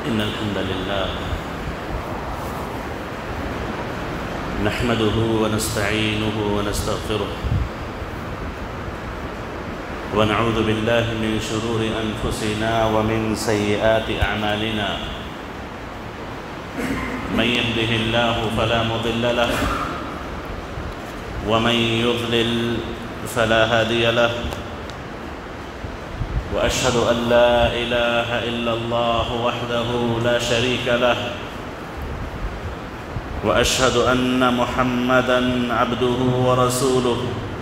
إن الحمد لله نحمده ونستعينه ونستغفره ونعوذ بالله من شرور أنفسنا ومن سيئات أعمالنا من يهده الله فلا مضل له ومن يضلل فلا هادي له وأشهد أن لا إله إلا الله وحده لا شريك له وأشهد أن محمدًا عبده ورسوله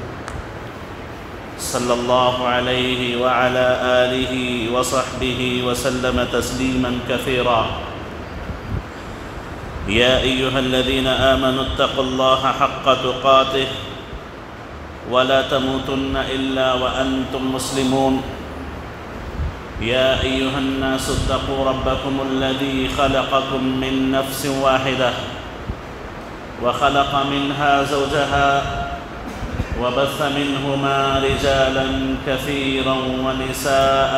صلى الله عليه وعلى آله وصحبه وسلم تسليماً كثيراً يا أيها الذين آمنوا اتقوا الله حق تقاته ولا تموتن إلا وأنتم مسلمون يا أيها الناس اتقوا ربكم الذي خلقكم من نفس واحدة وخلق منها زوجها وبث منهما رجالا كثيرا ونساء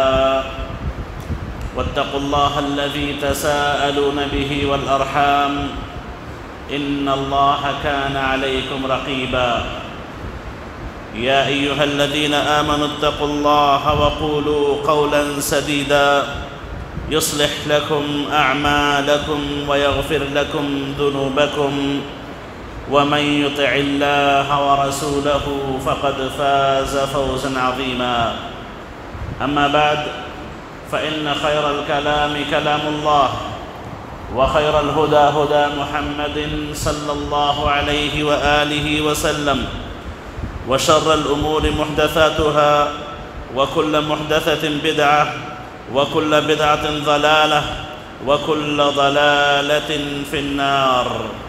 واتقوا الله الذي تساءلون به والأرحام إن الله كان عليكم رقيبا يا أيها الذين آمنوا اتقوا الله وقولوا قولا سديدا يصلح لكم أعمالكم ويغفر لكم ذنوبكم ومن يطع الله ورسوله فقد فاز فوزا عظيما أما بعد فإن خير الكلام كلام الله وخير الهدى هدى محمد صلى الله عليه وآله وسلم وشر الأمور محدثاتها وكل محدثة بدعة وكل بدعة ضلالة وكل ضلالة في النار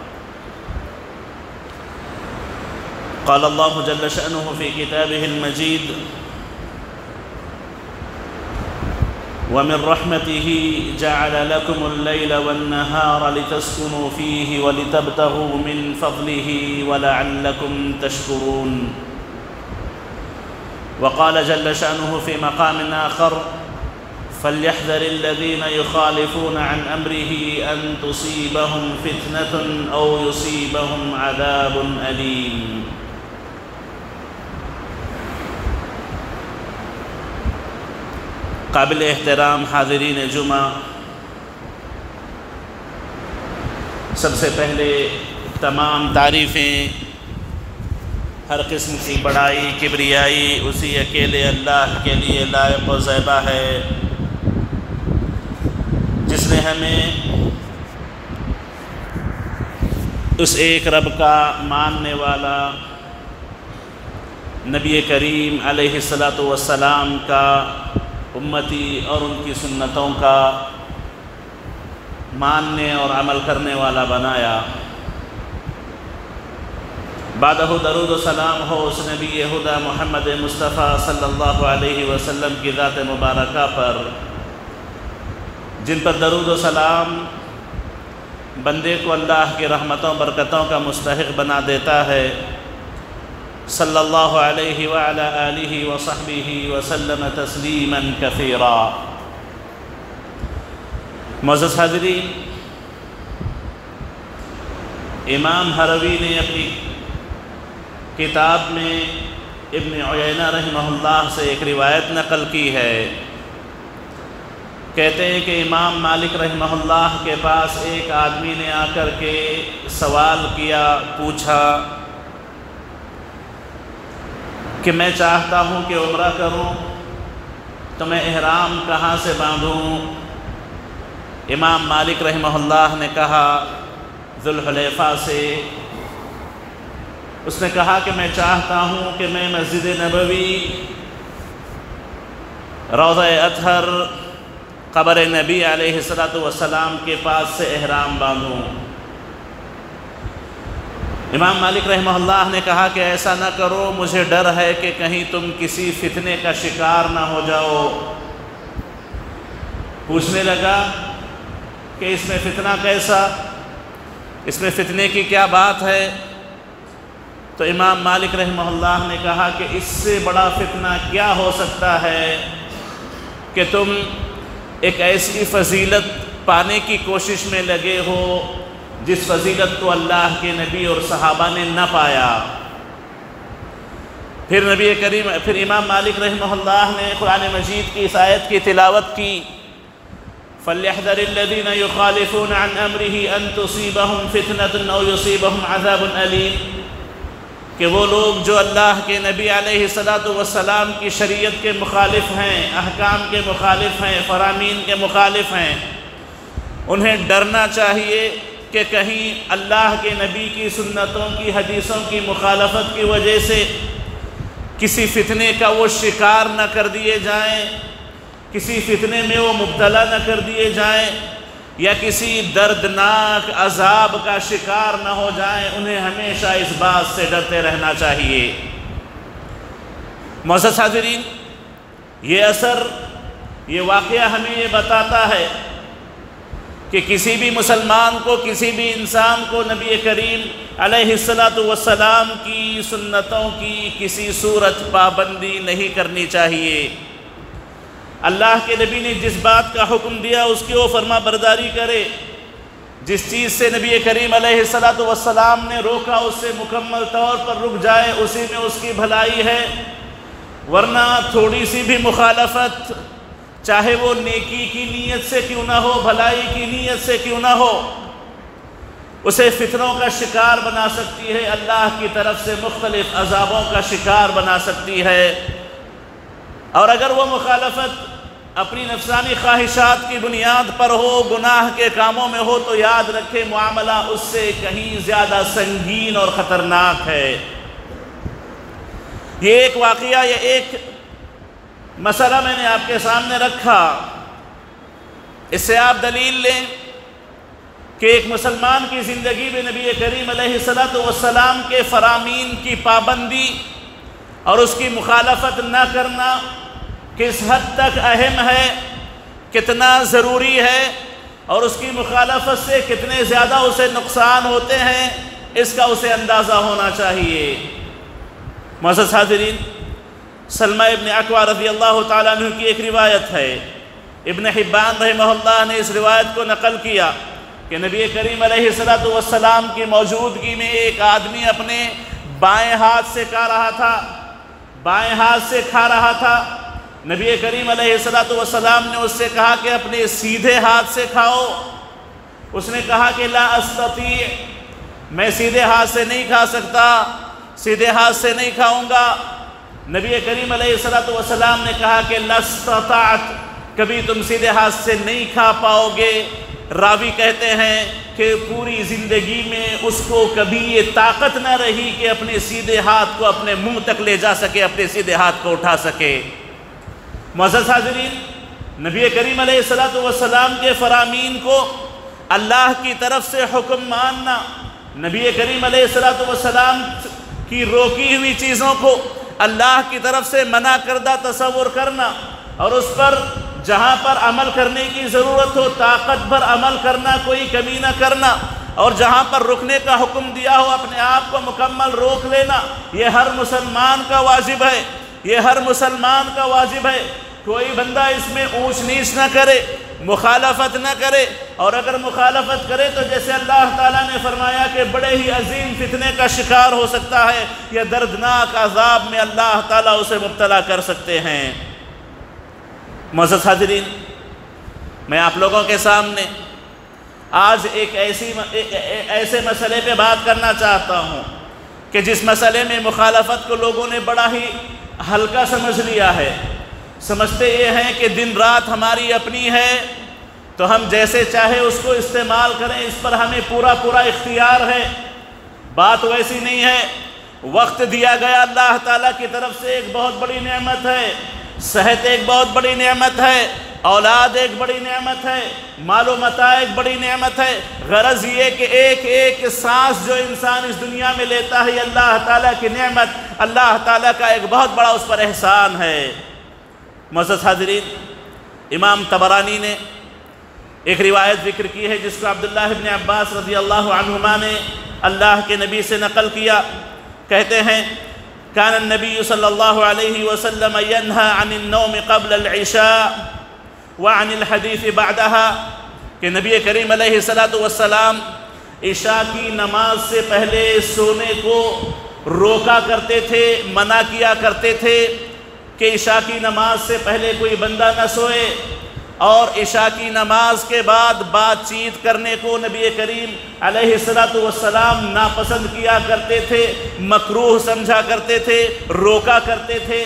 قال الله جل شأنه في كتابه المجيد ومن رحمته جعل لكم الليل والنهار لتسكنوا فيه ولتبتغوا من فضله ولعلكم تشكرون وقال جل شأنه في مقام آخر فليحذر الذين يخالفون عن أمره أن تصيبهم فتنة أو يصيبهم عذاب أليم قابل احترام حاضرین جمعہ، سب سے پہلے تمام تعریفیں ہر قسم کی بڑائی کبریائی اسی اکیلے اللہ کے لیے لائق و زیبا ہے، جس نے ہمیں اس ایک رب کا ماننے والا نبی کریم علیہ الصلاۃ والسلام کا امتی اور ان کی سنتوں کا ماننے اور عمل کرنے والا بنایا۔ بعدہ درود و سلام ہو اس نبی خدا محمد مصطفیٰ صلی اللہ علیہ وسلم کی ذات مبارکہ پر، جن پر درود و سلام بندے کو اللہ کی رحمتوں برکتوں کا مستحق بنا دیتا ہے، صلی اللہ علیہ وعلی آلہ وصحبہ وسلم تسلیما کثیرا۔ معزز حاضرین، امام ہروی نے اپنی کتاب میں ابن عیینہ رحمہ اللہ سے ایک روایت نقل کی ہے، کہتے ہیں کہ امام مالک رحمہ اللہ کے پاس ایک آدمی نے آ کر کے سوال کیا، پوچھا کہ میں چاہتا ہوں کہ عمرہ کروں تو میں احرام کہاں سے باندھوں؟ امام مالک رحمہ اللہ نے کہا ذو الحلیفہ سے۔ اس نے کہا کہ میں چاہتا ہوں کہ میں مسجد نبوی، روضہ اطہر، قبر نبی علیہ الصلاۃ والسلام کے پاس سے احرام باندھوں۔ امام مالک رحمہ اللہ نے کہا کہ ایسا نہ کرو، مجھے ڈر ہے کہ کہیں تم کسی فتنے کا شکار نہ ہو جاؤ۔ پوچھنے لگا کہ اس میں فتنہ کیسا، اس میں فتنے کی کیا بات ہے؟ تو امام مالک رحمہ اللہ نے کہا کہ اس سے بڑا فتنہ کیا ہو سکتا ہے کہ تم ایک ایسی فضیلت پانے کی کوشش میں لگے ہو جس فضیلت کو اللہ کے نبی اور صحابہ نے نہ پایا۔ پھر امام مالک رحمہ اللہ نے قرآن مجید کی اس آیت کی تلاوت کی، فَلْيَحْذَرِ الَّذِينَ يُخَالِفُونَ عَنْ أَمْرِهِ أَن تُصِيبَهُمْ فِتْنَةٌ أَوْ يُصِيبَهُمْ عَذَابٌ أَلِيمٌ، کہ وہ لوگ جو اللہ کے نبی علیہ السلام کی شریعت کے مخالف ہیں، احکام کے مخالف ہیں، فرامین کے مخالف ہیں، انہیں ڈرنا چاہیے کہ کہیں اللہ کے نبی کی سنتوں کی حدیثوں کی مخالفت کی وجہ سے کسی فتنے کا وہ شکار نہ کر دیے جائیں، کسی فتنے میں وہ مبتلا نہ کر دیے جائیں، یا کسی دردناک عذاب کا شکار نہ ہو جائیں۔ انہیں ہمیشہ اس بات سے ڈرتے رہنا چاہیے۔ معزز حاضرین، یہ اثر، یہ واقعہ ہمیں یہ بتاتا ہے کہ کسی بھی مسلمان کو، کسی بھی انسان کو نبی کریم علیہ السلام کی سنتوں کی کسی صورت پابندی نہیں کرنی چاہیے۔ اللہ کے نبی نے جس بات کا حکم دیا اس کی وہ فرما برداری کرے، جس چیز سے نبی کریم علیہ السلام نے روکا اس سے مکمل طور پر رک جائے، اسی میں اس کی بھلائی ہے۔ ورنہ تھوڑی سی بھی مخالفت، چاہے وہ نیکی کی نیت سے کیوں نہ ہو، بھلائی کی نیت سے کیوں نہ ہو، اسے فتنوں کا شکار بنا سکتی ہے، اللہ کی طرف سے مختلف عذابوں کا شکار بنا سکتی ہے۔ اور اگر وہ مخالفت اپنی نفسانی خواہشات کی بنیاد پر ہو، گناہ کے کاموں میں ہو، تو یاد رکھے معاملہ اس سے کہیں زیادہ سنگین اور خطرناک ہے۔ یہ ایک واقعہ، یہ ایک مسئلہ میں نے آپ کے سامنے رکھا، اس سے آپ دلیل لیں کہ ایک مسلمان کی زندگی میں نبی کریم علیہ السلام کے فرامین کی پابندی اور اس کی مخالفت نہ کرنا کس حد تک اہم ہے، کتنا ضروری ہے، اور اس کی مخالفت سے کتنے زیادہ اسے نقصان ہوتے ہیں، اس کا اسے اندازہ ہونا چاہیے۔ معزز حاضرین، سلمہ ابن اکوع رضی اللہ تعالیٰ عنہ کی ایک روایت ہے، ابن حبان رحمہ اللہ نے اس روایت کو نقل کیا کہ نبی کریم علیہ السلام کی موجودگی میں ایک آدمی اپنے بائیں ہاتھ سے کھا رہا تھا۔ نبی کریم علیہ السلام نے اس سے کہا کہ اپنے سیدھے ہاتھ سے کھاؤ۔ اس نے کہا کہ لا استطیع، میں سیدھے ہاتھ سے نہیں کھا سکتا، سیدھے ہاتھ سے نہیں کھاؤں گا۔ نبی کریم علیہ السلام نے کہا کہ لا استطعت، کبھی تم سیدھے ہاتھ سے نہیں کھا پاؤ گے۔ راوی کہتے ہیں کہ پوری زندگی میں اس کو کبھی یہ طاقت نہ رہی کہ اپنے سیدھے ہاتھ کو اپنے منہ تک لے جا سکے، اپنے سیدھے ہاتھ کو اٹھا سکے۔ معزز حاضرین، نبی کریم علیہ السلام کے فرامین کو اللہ کی طرف سے حکم ماننا، نبی کریم علیہ السلام کی روکی ہوئی چیزوں کو اللہ کی طرف سے منع کردہ تصور کرنا، اور اس پر جہاں پر عمل کرنے کی ضرورت ہو طاقت بھر عمل کرنا، کوئی کمی نہ کرنا، اور جہاں پر رکنے کا حکم دیا ہو اپنے آپ کو مکمل روک لینا، یہ ہر مسلمان کا واجب ہے، یہ ہر مسلمان کا واجب ہے۔ کوئی بندہ اس میں اونچ نیچ نہ کرے، مخالفت نہ کرے، اور اگر مخالفت کرے تو جیسے اللہ تعالیٰ نے فرمایا کہ بڑے ہی عظیم فتنے کا شکار ہو سکتا ہے، یا دردناک عذاب میں اللہ تعالیٰ اسے مبتلا کر سکتے ہیں۔ معزز حاضرین، میں آپ لوگوں کے سامنے آج ایک ایسے مسئلے پہ بات کرنا چاہتا ہوں کہ جس مسئلے میں مخالفت کو لوگوں نے بڑا ہی ہلکا سمجھ لیا ہے۔ سمجھتے یہ ہیں کہ دن رات ہماری اپنی ہے، تو ہم جیسے چاہے اس کو استعمال کریں، اس پر ہمیں پورا اختیار ہے۔ بات ویسی نہیں ہے۔ وقت دیا گیا اللہ تعالیٰ کی طرف سے ایک بہت بڑی نعمت ہے، صحت ایک بہت بڑی نعمت ہے، اولاد ایک بڑی نعمت ہے، مال و متاع ایک بڑی نعمت ہے۔ غرض یہ کہ ایک ایک سانس جو انسان اس دنیا میں لیتا ہے، یہ اللہ تعالیٰ کی نعمت، اللہ تعالیٰ کا ایک بہت بڑا اس پر احسان ہے۔ معزز حاضرین، امام طبرانی نے ایک روایت ذکر کی ہے جس کو عبداللہ ابن عباس رضی اللہ عنہما نے اللہ کے نبی سے نقل کیا۔ کہتے ہیں كان النبي صلى الله عليه وسلم ينهى عن النوم قبل العشاء وعن الحديث بعدها کہ نبی کریم علیہ السلام عشاء کی نماز سے پہلے سونے کو روکا کرتے تھے، منع کیا کرتے تھے کہ عشاء کی نماز سے پہلے کوئی بندہ نہ سوئے، اور عشاء کی نماز کے بعد بات چیت کرنے کو نبی کریم علیہ السلام ناپسند کیا کرتے تھے، مکروہ سمجھا کرتے تھے، روکا کرتے تھے۔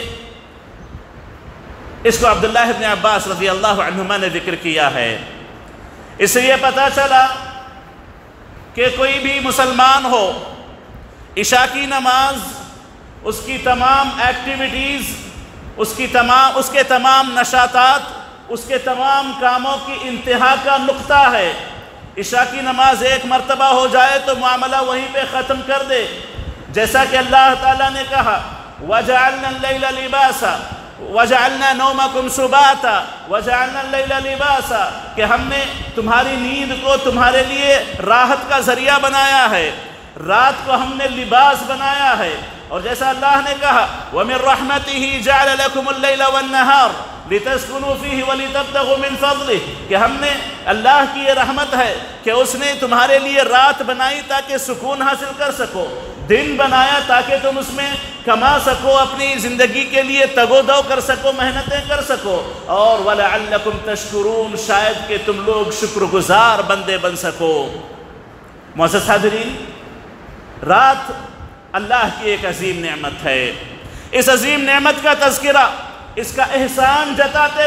اس کو عبداللہ ابن عباس رضی اللہ عنہما نے ذکر کیا ہے۔ اس سے یہ پتہ چلا کہ کوئی بھی مسلمان ہو، عشاء کی نماز، اس کی تمام ایکٹیویٹیز، اس کے تمام نشاطات، اس کے تمام کاموں کی انتہا کا نقطہ ہے۔ عشاء کی نماز ایک مرتبہ ہو جائے تو معاملہ وہیں پہ ختم کر دے، جیسا کہ اللہ تعالیٰ نے کہا وَجَعَلْنَا اللَّيْلَ لِبَاسًا وَجَعَلْنَا نَوْمَكُمْ سُبَاتًا وَجَعَلْنَا اللَّيْلَ لِبَاسًا، کہ ہم نے تمہاری نیند کو تمہارے لیے راحت کا ذریعہ بنایا ہے، رات کو ہم نے لباس بنایا ہے۔ اور جیسا اللہ نے کہا وَمِن رَحْمَتِهِ جَعَلَ لَكُمُ اللَّيْلَ وَالنَّهَارَ لِتَسْكُنُوا فِيهِ وَلِتَبْتَغُوا مِن فَضْلِهِ، کہ ہم نے، اللہ کی یہ رحمت ہے کہ اس نے تمہارے لیے رات بنائی تاکہ سکون حاصل کر سکو، دن بنایا تاکہ تم اس میں کما سکو، اپنی زندگی کے لیے تگ و دو کر سکو، محنتیں کر سکو، اور وَلَعَلَّكُمْ تَشْكُرُونَ، شاید کہ تم لوگ شکر گزار بندے بن سکو۔ معزز حاضرین، رات اللہ کی ایک عظیم نعمت ہے۔ اس عظیم نعمت کا تذکرہ، اس کا احسان جتاتے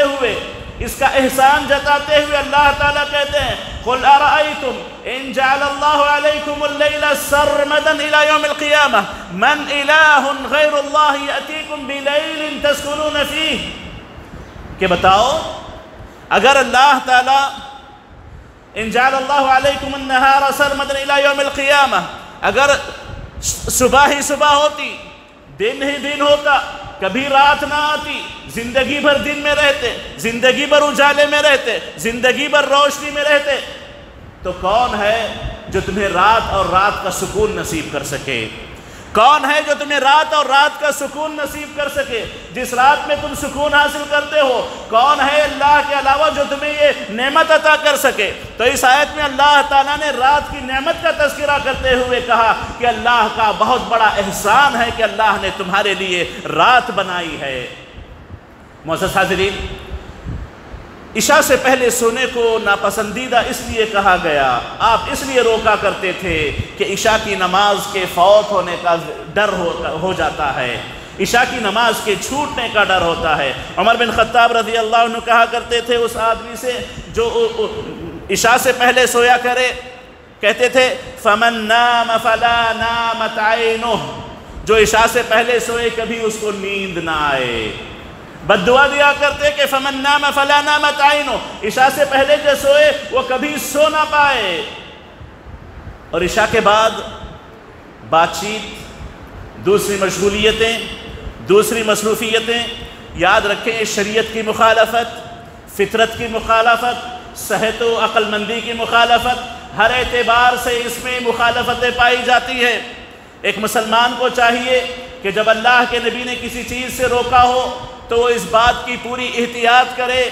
ہوئے اللہ تعالیٰ کہتے ہیں قُلْ أَرَأَيْتُمْ إِنْ جَعَلَ اللَّهُ عَلَيْكُمُ اللَّيْلَ سَرْمَدًا إِلَى يَوْمِ الْقِيَامَةِ مَنْ إِلَٰهٌ غَيْرُ اللَّهِ يَأْتِيكُمْ بِلَيْلٍ تَسْكُنُونَ فِيهِ، کہ بتاؤ اگر اللہ تعالیٰ إِنْ جَعَلَ اللَّهُ عَلَيْكُمُ النَّهَارَ سَرْمَدًا إِلَى يَوْمِ الْقِيَامَةِ، اگر صبح ہی صبح ہوتی، دن ہی دن ہوتا، کبھی رات نہ آتی، زندگی بھر دن میں رہتے، زندگی بھر اجالے میں رہتے، زندگی بھر روشنی میں رہتے، تو کون ہے جو تمہیں رات اور رات کا سکون نصیب کر سکے؟ کون ہے جو تمہیں رات اور رات کا سکون نصیب کر سکے؟ جس رات میں تم سکون حاصل کرتے ہو، کون ہے اللہ کے علاوہ جو تمہیں یہ نعمت عطا کر سکے؟ تو اس آیت میں اللہ تعالیٰ نے رات کی نعمت کا تذکرہ کرتے ہوئے کہا کہ اللہ کا بہت بڑا احسان ہے کہ اللہ نے تمہارے لیے رات بنائی ہے۔ معزز حاضرین، عشاء سے پہلے سونے کو ناپسندیدہ اس لیے کہا گیا، آپ اس لیے روکا کرتے تھے کہ عشاء کی نماز کے فوت ہونے کا ڈر ہو جاتا ہے، عشاء کی نماز کے چھوٹنے کا ڈر ہوتا ہے۔ عمر بن خطاب رضی اللہ عنہ کہا کرتے تھے اس آدمی سے جو عشاء سے پہلے سویا کرے، کہتے تھے فَمَن نَامَ فَلَا نَامَتْ عَيْنُهُ، جو عشاء سے پہلے سوئے کبھی اس کو نیند نہ آئے۔ بد دعا دیا کرتے کہ فَمَن نَامَ فَلَا نَامَتْ عَيْنُهُ، عشاء سے پہلے جو سوئے وہ کبھی سو نہ پائے۔ اور عشاء کے بعد بات چیت، دوسری مشغولیتیں، دوسری مصروفیتیں، یاد رکھیں شریعت کی مخالفت، فطرت کی مخالفت، صحت و عقل مندی کی مخالفت، ہر اعتبار سے اس میں مخالفتیں پائی جاتی ہے۔ ایک مسلمان کو چاہیے کہ جب اللہ کے نبی نے کسی چیز سے روکا ہو تو وہ اس بات کی پوری احتیاط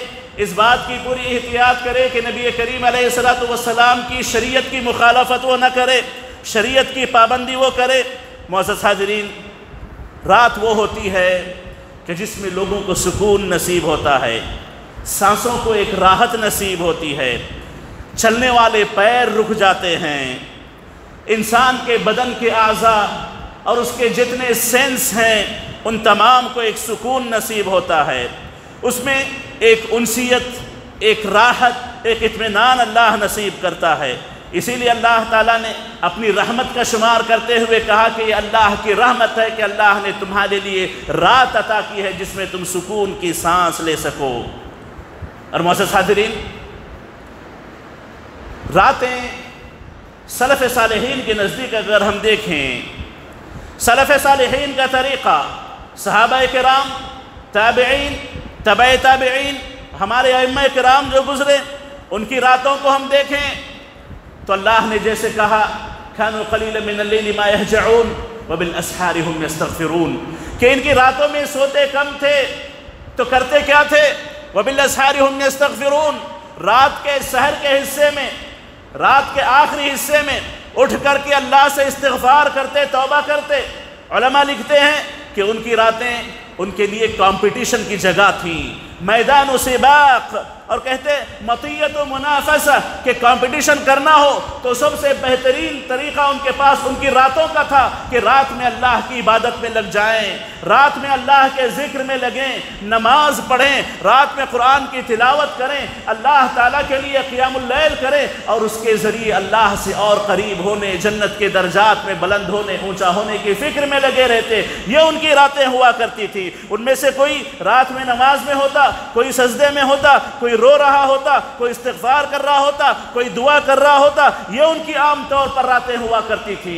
کرے کہ نبی کریم علیہ السلام کی شریعت کی مخالفت وہ نہ کرے، شریعت کی پابندی وہ کرے۔ معزز حاضرین، رات وہ ہوتی ہے کہ جس میں لوگوں کو سکون نصیب ہوتا ہے، سانسوں کو ایک راحت نصیب ہوتی ہے، چلنے والے پیر رک جاتے ہیں، انسان کے بدن کے اعضاء اور اس کے جتنے سینس ہیں ان تمام کو ایک سکون نصیب ہوتا ہے، اس میں ایک انسیت، ایک راحت، ایک اطمینان اللہ نصیب کرتا ہے۔ اسی لیے اللہ تعالیٰ نے اپنی رحمت کا شمار کرتے ہوئے کہا کہ یہ اللہ کی رحمت ہے کہ اللہ نے تمہارے لیے رات عطا کی ہے جس میں تم سکون کی سانس لے سکو۔ اور معزز حاضرین، راتیں سلف صالحین کے نزدیک اگر ہم دیکھیں، سلف صالحین کا طریقہ، صحابہ کرام، تابعین، تبع تابعین، ہمارے ائمہ کرام جو گزرے، ان کی راتوں کو ہم دیکھیں تو اللہ نے جیسے کہا كانوا قليلا من الليل ما يهجعون وبالاسحار هم يستغفرون، کہ ان کی راتوں میں سوتے کم تھے تو کرتے کیا تھے؟ وبالاسحار هم يستغفرون، رات کے سحر کے حصے میں، رات کے آخری حصے میں اٹھ کر کے اللہ سے استغفار کرتے، توبہ کرتے۔ علماء لکھتے ہیں کہ ان کی راتیں ان کے لیے کمپٹیشن کی جگہ تھی، میدان و سباق، اور کہتے مطیت و منافسہ کہ کمپٹیشن کرنا ہو تو سب سے بہترین طریقہ ان کے پاس ان کی راتوں کا تھا کہ رات میں اللہ کی عبادت میں لگ جائیں، رات میں اللہ کے ذکر میں لگیں، نماز پڑھیں، رات میں قرآن کی تلاوت کریں، اللہ تعالیٰ کے لیے قیام اللیل کریں، اور اس کے ذریعے اللہ سے اور قریب ہونے، جنت کے درجات میں بلند ہونے، اونچا ہونے کی فکر میں لگے رہتے۔ یہ ان کی راتیں ہوا کرتی تھی۔ ان میں سے کوئی رات میں نماز میں ہوتا، کوئی سجدے میں ہوتا، کوئی رو رہا ہوتا، کوئی استغفار کر رہا ہوتا، کوئی دعا کر رہا ہوتا۔ یہ ان کی عام طور پر راتیں ہوا کرتی تھی۔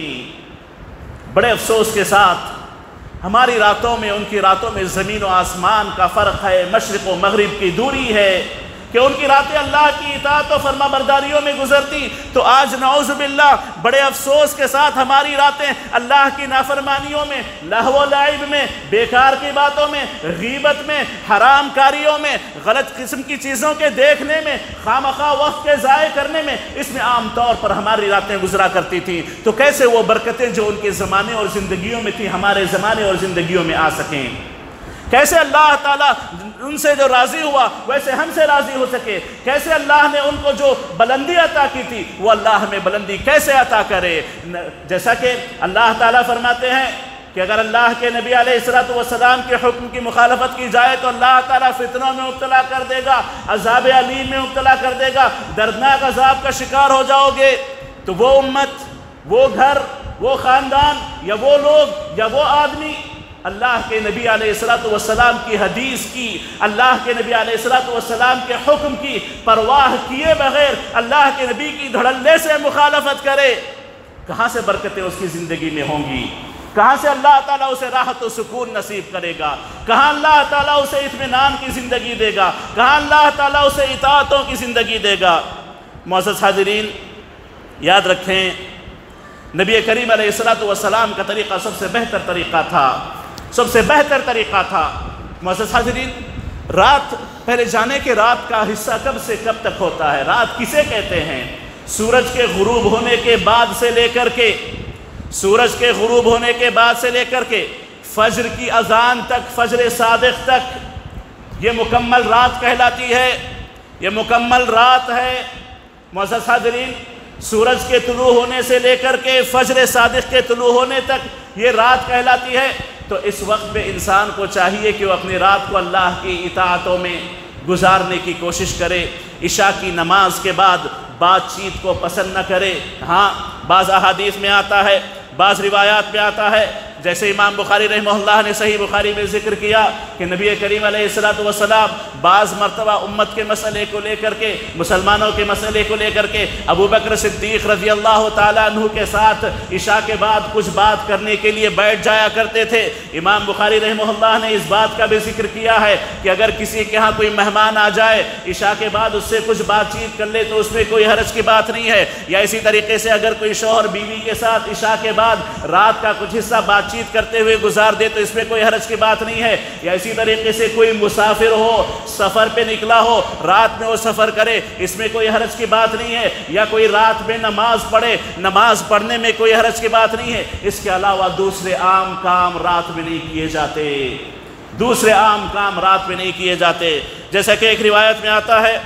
بڑے افسوس کے ساتھ ہماری راتوں میں، ان کی راتوں میں زمین و آسمان کا فرق ہے، مشرق و مغرب کی دوری ہے کہ ان کی راتیں اللہ کی اطاعت و فرما برداریوں میں گزرتی، تو آج نعوذ باللہ بڑے افسوس کے ساتھ ہماری راتیں اللہ کی نافرمانیوں میں، لہو و لعب میں، بیکار کی باتوں میں، غیبت میں، حرام کاریوں میں، غلط قسم کی چیزوں کے دیکھنے میں، خامخواہ وقت کے ضائع کرنے میں، اس میں عام طور پر ہماری راتیں گزرا کرتی تھیں۔ تو کیسے وہ برکتیں جو ان کے زمانے اور زندگیوں میں تھیں ہمارے زمانے اور زندگیوں میں آ سکیں؟ کیسے اللہ تعالیٰ ان سے جو راضی ہوا ویسے ہم سے راضی ہو سکے؟ کیسے اللہ نے ان کو جو بلندی عطا کی تھی وہ اللہ ہمیں بلندی کیسے عطا کرے؟ جیسا کہ اللہ تعالیٰ فرماتے ہیں کہ اگر اللہ کے نبی علیہ السلام کے حکم کی مخالفت کی جائے تو اللہ تعالیٰ فتنوں میں مبتلا کر دے گا، عذاب علیم میں مبتلا کر دے گا، دردناک عذاب کا شکار ہو جاؤ گے۔ تو وہ امت، وہ گھر، وہ خاندان، یا وہ لوگ، یا وہ آدمی اللہ کے نبی علیہ السلام کی حدیث کی، اللہ کے نبی علیہ السلام کے حکم کی پرواہ کیے بغیر اللہ کے نبی کی دھڑلے سے مخالفت کرے، کہاں سے برکتیں اس کی زندگی میں ہوں گی؟ کہاں سے اللہ تعالیٰ اسے راحت و سکون نصیب کرے گا؟ کہاں اللہ تعالیٰ اسے اطمینان کی زندگی دے گا؟ کہاں اللہ تعالیٰ اسے اطاعتوں کی زندگی دے گا؟ معزز حاضرین، یاد رکھیں نبی کریم علیہ السلام کا طریقہ سب سے بہتر طریقہ تھا، سب سے بہتر طریقہ تھا۔ معزز حاضرین، رات پہلے جانے کے رات کا حصہ کب سے کب تک ہوتا ہے؟ رات کسے کہتے ہیں؟ سورج کے غروب ہونے کے بعد سے لے کر کے، سورج کے غروب ہونے کے بعد سے لے کر کے فجر کی اذان تک، فجر صادق تک، یہ مکمل رات کہلاتی ہے، یہ مکمل رات ہے۔ معزز حاضرین، سورج کے طلوع ہونے سے لے کر کے فجر صادق کے طلوع ہونے تک یہ رات کہلاتی ہے۔ تو اس وقت میں انسان کو چاہیے کہ وہ اپنی رات کو اللہ کی اطاعتوں میں گزارنے کی کوشش کرے۔ عشاء کی نماز کے بعد بات چیت کو پسند نہ کرے۔ ہاں، بعض احادیث میں آتا ہے، بعض روایات میں آتا ہے، جیسے امام بخاری رحمہ اللہ نے صحیح بخاری میں ذکر کیا کہ نبی کریم علیہ السلام بعض مرتبہ امت کے مسئلے کو لے کر کے، مسلمانوں کے مسئلے کو لے کر کے ابو بکر صدیق رضی اللہ تعالیٰ عنہ کے ساتھ عشاء کے بعد کچھ بات کرنے کے لیے بیٹھ جایا کرتے تھے۔ امام بخاری رحمہ اللہ نے اس بات کا بھی ذکر کیا ہے کہ اگر کسی کے ہاں کوئی مہمان آ جائے، عشاء کے بعد اس سے کچھ بات چیت کر لے تو اس میں کوئی حرج کی بات نہیں ہے۔ یا اسی طریقے سے اگر کوئی شوہر بیوی کے ساتھ عشاء کے بعد رات کا کچھ حصہ بات چیت کرتے ہوئے گزار دے تو اس میں کوئی حرج کی بات نہیں ہے۔ یا اسی طریقے سے کوئی مسافر ہو، سفر پہ نکلا ہو، رات میں وہ سفر کرے، اس میں کوئی حرج کی بات نہیں ہے۔ یا کوئی رات میں نماز پڑھے، نماز پڑھنے میں کوئی حرج کی بات نہیں ہے۔ اس کے علاوہ دوسرے عام کام رات میں نہیں کیے جاتے، دوسرے عام کام رات میں نہیں کیے جاتے۔ جیسا کہ ایک روایت میں آتا ہے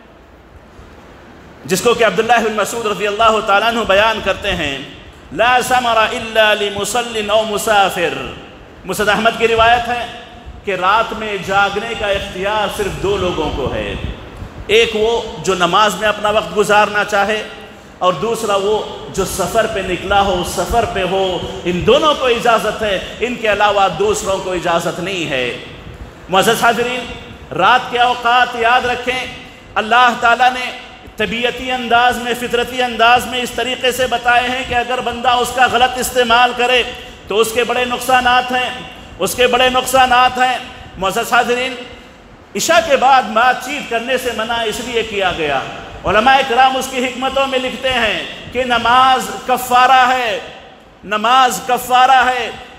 جس کو کہ عبداللہ بن مسعود رضی اللہ تعالیٰ عنہ بیان کرتے ہیں، لا ثمر الا لمصل او مسافر۔ مسند احمد کی روایت ہے کہ رات میں جاگنے کا اختیار صرف دو لوگوں کو ہے، ایک وہ جو نماز میں اپنا وقت گزارنا چاہے، اور دوسرا وہ جو سفر پہ نکلا ہو، سفر پہ ہو۔ ان دونوں کو اجازت ہے، ان کے علاوہ دوسروں کو اجازت نہیں ہے۔ معزز حاضرین، رات کے اوقات یاد رکھیں، اللہ تعالیٰ نے طبیعتی انداز میں، فطرتی انداز میں اس طریقے سے بتائے ہیں کہ اگر بندہ اس کا غلط استعمال کرے تو اس کے بڑے نقصانات ہیں، اس کے بڑے نقصانات ہیں۔ معزز حاضرین، عشاء کے بعد بات چیت کرنے سے منع اس لیے کیا گیا، علماء کرام اس کی حکمتوں میں لکھتے ہیں کہ نماز کفارہ ہے، نماز کفارہ ہے۔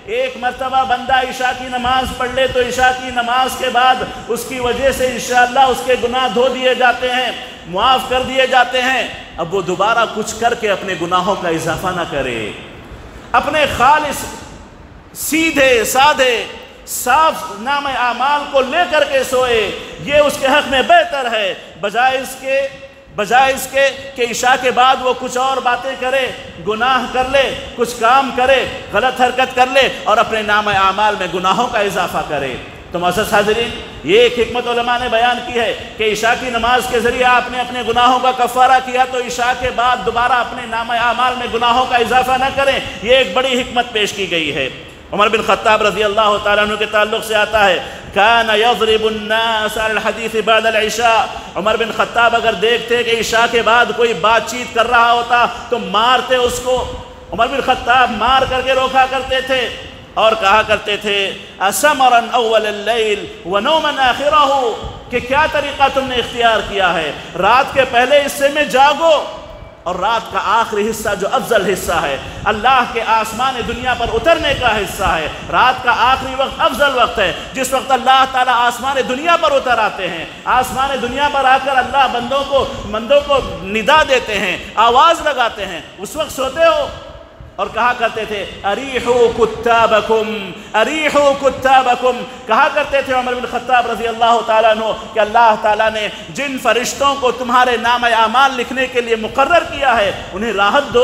ایک مرتبہ بندہ عشاء کی نماز پڑھ لے تو عشاء کی نماز کے بعد اس کی وجہ سے انشاءاللہ اس کے گناہ دھو دیے جاتے ہیں، معاف کر دیے جاتے ہیں۔ اب وہ دوبارہ کچھ کر کے اپنے گناہوں کا اضافہ نہ کرے، اپنے خالص سیدھے سادھے صاف نام اعمال کو لے کر کے سوئے، یہ اس کے حق میں بہتر ہے، بجائے اس کے کہ عشاء کے بعد وہ کچھ اور باتیں کرے، گناہ کر لے، کچھ کام کرے، غلط حرکت کر لے اور اپنے نام اعمال میں گناہوں کا اضافہ کرے۔ تو معزز حاضرین، یہ ایک حکمت علماء نے بیان کی ہے کہ عشاء کی نماز کے ذریعے آپ نے اپنے گناہوں کا کفارہ کیا تو عشاء کے بعد دوبارہ اپنے نام اعمال میں گناہوں کا اضافہ نہ کریں، یہ ایک بڑی حکمت پیش کی گئی ہے۔ عمر بن خطاب رضی اللہ تعالیٰ عنہ کے تعلق سے آتا ہے، کان یضرب الناس علی الحدیث بعد العشاء، عمر بن خطاب اگر دیکھتے کہ عشاء کے بعد کوئی بات چیت کر رہا ہوتا تو مارتے اس کو۔ عمر بن خطاب مار کر کے روکا کرتے تھے اور کہا کرتے تھے، اسمرا اول اللیل ونوما آخرہ، کہ کیا طریقہ تم نے اختیار کیا ہے، رات کے پہلے حصے میں جاگو اور رات کا آخری حصہ جو افضل حصہ ہے، اللہ کے آسمان دنیا پر اترنے کا حصہ ہے، رات کا آخری وقت افضل وقت ہے، جس وقت اللہ تعالیٰ آسمان دنیا پر اتر آتے ہیں، آسمان دنیا پر آ کر اللہ بندوں کو ندا دیتے ہیں، آواز لگاتے ہیں، اس وقت سوتے ہو۔ اور کہا کرتے تھے، اریحو کتابکم اریحو کتابکم، کہا کرتے تھے عمر بن خطاب رضی اللہ تعالیٰ عنہ کہ اللہ تعالیٰ نے جن فرشتوں کو تمہارے نام اعمال لکھنے کے لیے مقرر کیا ہے انہیں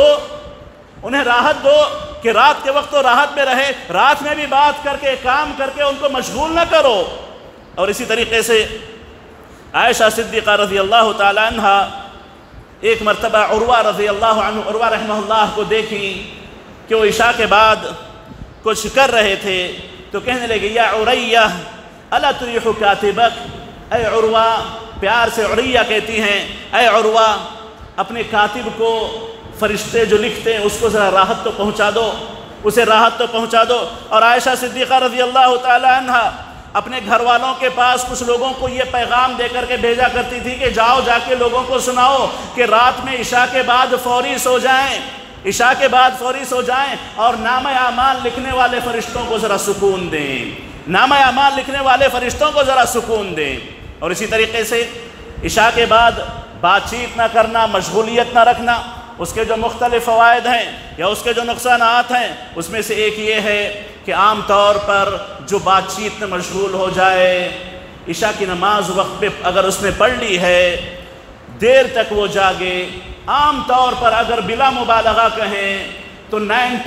راحت دو کہ رات کے وقت تو راحت میں رہے، رات میں بھی بات کر کے کام کر کے ان کو مشغول نہ کرو۔ اور اسی طریقے سے عائشہ صدیقہ رضی اللہ تعالیٰ عنہ ایک مرتبہ عروہ رضی اللہ عنہ، عروہ رحمہ اللہ کو دیکھی کہ وہ عشاء کے بعد کچھ کر رہے تھے تو کہنے لگے، یا عریہ الا تریح کاتبک، اے عروہ، پیار سے عریہ کہتی ہیں، اے عروہ اپنے کاتب کو، فرشتے جو لکھتے ہیں اس کو ذرا راحت تو پہنچا دو، اسے راحت تو پہنچا دو۔ اور عائشہ صدیقہ رضی اللہ تعالی عنہ اپنے گھر والوں کے پاس کچھ لوگوں کو یہ پیغام دے کر کے بھیجا کرتی تھی کہ جاؤ جا کے لوگوں کو سناؤ کہ رات میں عشاء کے بعد فوری سو جائیں، عشاء کے بعد فوری سو جائیں اور نام اعمال لکھنے والے فرشتوں کو ذرا سکون دیں، نام اعمال لکھنے والے فرشتوں کو ذرا سکون دیں۔ اور اسی طریقے سے عشاء کے بعد بات چیت نہ کرنا، مشغولیت نہ رکھنا، اس کے جو مختلف فوائد ہیں یا اس کے جو نقصانات ہیں اس میں سے ایک یہ ہے کہ عام طور پر جو بات چیت میں مشغول ہو جائے، عشاء کی نماز وقت پہ اگر اس نے پڑھ لی ہے، دیر تک وہ جاگے، عام طور پر اگر بلا مبالغہ کہیں تو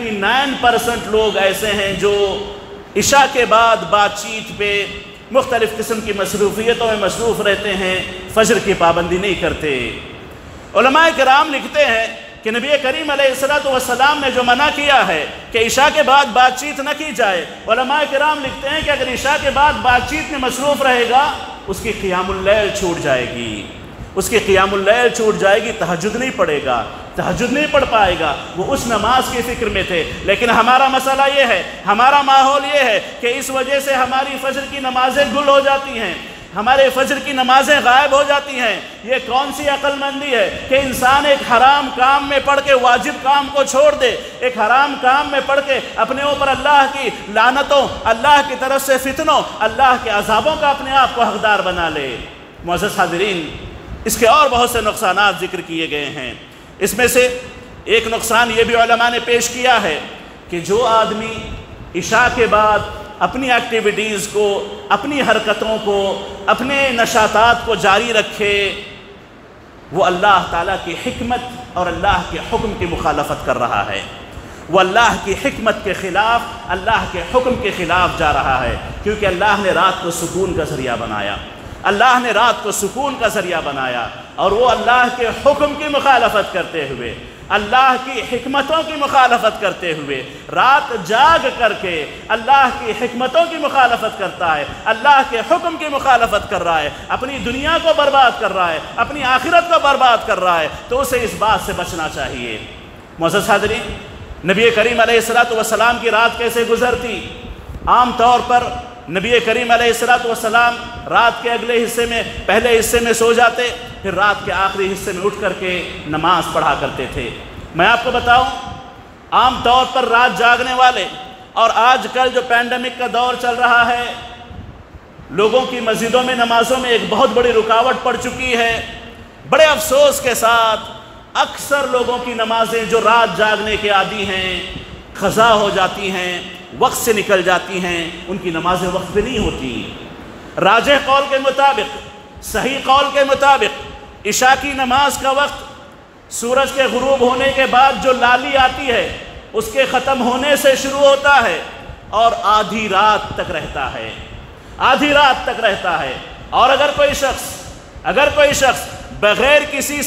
99% لوگ ایسے ہیں جو عشاء کے بعد بات چیت پہ مختلف قسم کی مصروفیتوں میں مصروف رہتے ہیں، فجر کی پابندی نہیں کرتے۔ علماء کرام لکھتے ہیں کہ نبی کریم علیہ السلام نے جو منع کیا ہے کہ عشاء کے بعد بات چیت نہ کی جائے، علماء کرام لکھتے ہیں کہ اگر عشاء کے بعد بات چیت میں مصروف رہے گا اس کی قیام اللیل چھوٹ جائے گی، اس کی قیام اللیل چھوٹ جائے گی، تہجد نہیں پڑھے گا، تہجد نہیں پڑھ پائے گا، وہ اس نماز کی فکر میں تھے۔ لیکن ہمارا مسئلہ یہ ہے، ہمارا ماحول یہ ہے کہ اس وجہ سے ہماری فجر کی نمازیں گل ہو جاتی ہیں، ہمارے فجر کی نمازیں غائب ہو جاتی ہیں۔ یہ کون سی عقل مندی ہے کہ انسان ایک حرام کام میں پڑھ کے واجب کام کو چھوڑ دے، ایک حرام کام میں پڑھ کے اپنے اوپر اللہ کی لعنتوں، اللہ کی طرف سے فتنوں، اللہ کے عذابوں کا اپنے آپ کو حقدار بنا لے۔ معزز حاضرین، اس کے اور بہت سے نقصانات ذکر کیے گئے ہیں۔ اس میں سے ایک نقصان یہ بھی علماء نے پیش کیا ہے کہ جو آدمی عشاء کے بعد اپنی ایکٹیویٹیز کو، اپنی حرکتوں کو، اپنے نشاطات کو جاری رکھے، وہ اللہ تعالیٰ کی حکمت اور اللہ کے حکم کی مخالفت کر رہا ہے، وہ اللہ کی حکمت کے خلاف، اللہ کے حکم کے خلاف جا رہا ہے، کیونکہ اللہ نے رات کو سکون کا ذریعہ بنایا، اللہ نے رات کو سکون کا ذریعہ بنایا، اور وہ اللہ کے حکم کی مخالفت کرتے ہوئے، اللہ کی حکمتوں کی مخالفت کرتے ہوئے، رات جاگ کر کے اللہ کی حکمتوں کی مخالفت کرتا ہے، اللہ کے حکم کی مخالفت کر رہا ہے، اپنی دنیا کو برباد کر رہا ہے، اپنی آخرت کو برباد کر رہا ہے، تو اسے اس بات سے بچنا چاہیے۔ معزز حاضرین، نبی کریم علیہ السلام کی رات کیسے گزرتی؟ عام طور پر نبی کریم علیہ السلام رات کے اگلے حصے میں، پہلے حصے میں سو جاتے، پھر رات کے آخری حصے میں اٹھ کر کے نماز پڑھا کرتے تھے۔ میں آپ کو بتاؤں، عام طور پر رات جاگنے والے اور آج کل جو پینڈیمک کا دور چل رہا ہے، لوگوں کی مسجدوں میں نمازوں میں ایک بہت بڑی رکاوٹ پڑ چکی ہے۔ بڑے افسوس کے ساتھ اکثر لوگوں کی نمازیں جو رات جاگنے کے عادی ہیں قضا ہو جاتی ہیں، وقت سے نکل جاتی ہیں، ان کی نمازیں وقت پہ نہیں ہوتی۔ راجح قول کے مطابق، صحیح قول کے مطابق عشاء کی نماز کا وقت سورج کے غروب ہونے کے بعد جو لالی آتی ہے اس کے ختم ہونے سے شروع ہوتا ہے اور آدھی رات تک رہتا ہے، آدھی رات تک رہتا ہے۔ اور اگر کوئی شخص بغیر کسی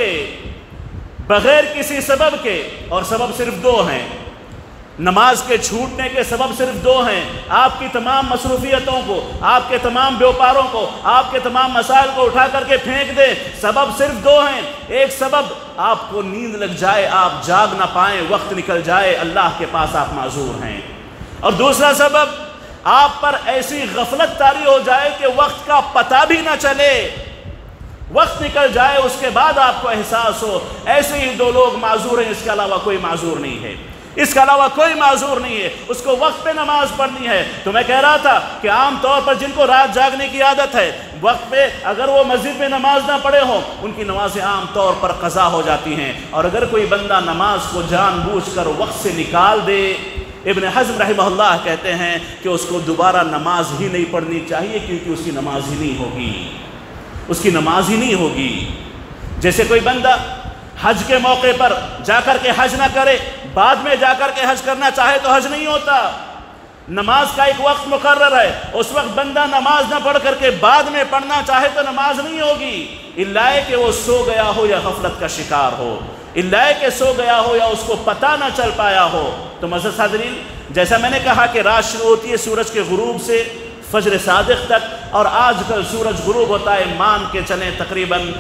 سبب کے، اور سبب صرف دو ہیں، نماز کے چھوٹنے کے سبب صرف دو ہیں، آپ کی تمام مصروفیتوں کو، آپ کے تمام بیوپاروں کو، آپ کے تمام مسائل کو اٹھا کر کے پھینک دیں، سبب صرف دو ہیں۔ ایک سبب آپ کو نیند لگ جائے، آپ جاگ نہ پائیں، وقت نکل جائے، اللہ کے پاس آپ معذور ہیں۔ اور دوسرا سبب، آپ پر ایسی غفلت طاری ہو جائے کہ وقت کا پتہ بھی نہ چلے، وقت نکل جائے اس کے بعد آپ کو احساس ہو۔ ایسے ہی دو لوگ معذور ہیں، اس کے علاوہ کوئی معذور نہیں ہے، اس کے علاوہ کوئی معذور نہیں ہے، اس کو وقت پہ نماز پڑھنی ہے۔ تو میں کہہ رہا تھا کہ عام طور پر جن کو رات جاگنے کی عادت ہے، وقت پہ اگر وہ مسجد میں نماز نہ پڑھے ہوں، ان کی نمازیں عام طور پر قضا ہو جاتی ہیں۔ اور اگر کوئی بندہ نماز کو جان بوجھ کر وقت سے نکال دے، ابن حزم رحمہ اللہ کہتے ہیں کہ اس کو دوبارہ نماز ہی نہیں پڑھنی چاہیے، کیونکہ اس کی نماز ہی نہیں ہوگی، اس کی نماز ہی نہیں ہوگی۔ جیسے کوئی بندہ حج کے موقع پر جا کر کے حج نہ کرے، بعد میں جا کر کے حج کرنا چاہے تو حج نہیں ہوتا۔ نماز کا ایک وقت مقرر ہے، اس وقت بندہ نماز نہ پڑھ کر کے بعد میں پڑھنا چاہے تو نماز نہیں ہوگی، الا کہ وہ سو گیا ہو یا غفلت کا شکار ہو، الا کہ سو گیا ہو یا اس کو پتہ نہ چل پایا ہو۔ تو معزز حاضرین، جیسا میں نے کہا کہ رات شروع ہوتی ہے سورج کے غروب سے فجر صادق تک، اور آج کل سورج غروب ہوتا ہے مان کے چلیں تقریباً